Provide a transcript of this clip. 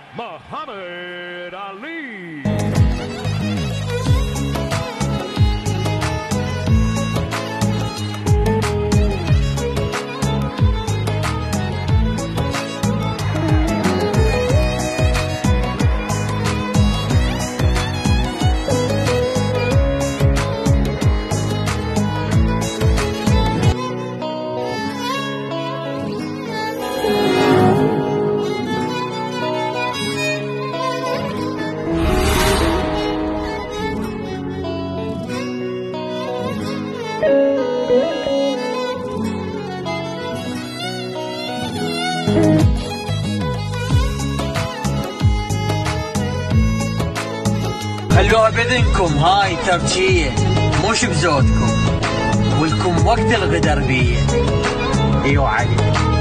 محمد علي. خلوها بإذنكم، هاي تركية مش بزودكم، ولكم وقت الغدر بيه. ايوه علي.